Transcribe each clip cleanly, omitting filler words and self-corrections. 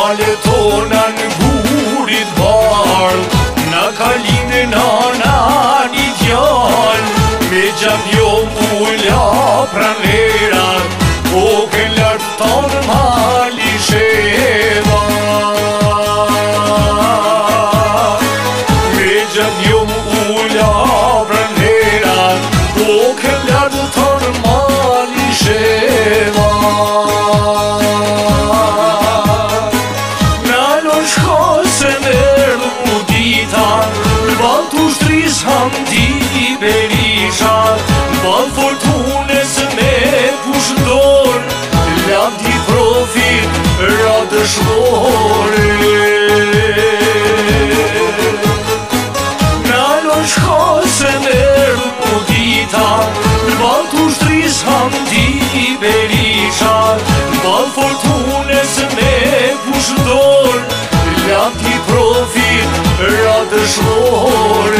Male tona në gurit bardh, na ka lindë nana një djallë, me gjak jo mulla pran verat, o ke lartë tonë mali sheva. Me gjak jo mulla pran verat, o ke lartë tonë mali sheva. Ti berisha, bal fortunes me pushdor, lam ti profit ra dëshmore. Nalo shkose me rëmudita, bal tu shtrisam ti berisha, bal fortunes me pushdor, lam ti profit ra dëshmore.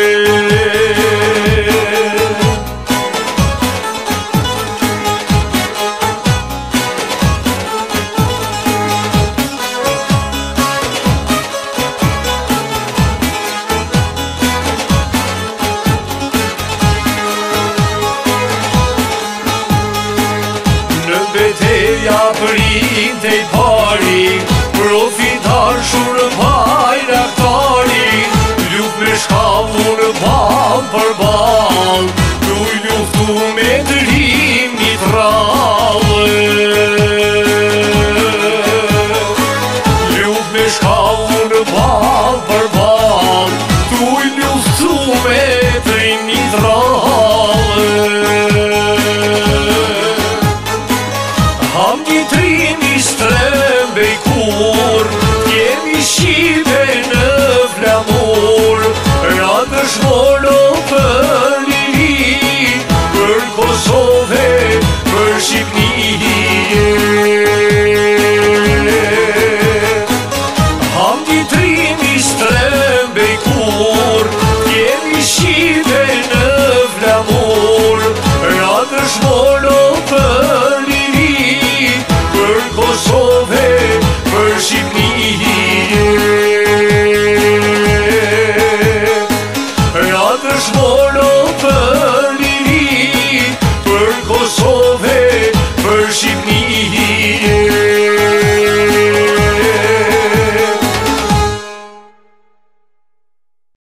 Beteja përinte i pari, profitar shurë bajraktari, luft me shkavun bal për bal, tu i luftu me dërim një trallë. Luft me shkavun bal për bal, tu i luftu me dërim një trallë. Ham një trimi strembe i kur, jemi shive në flamur, ra dëshmoro për liri, për Kosovë.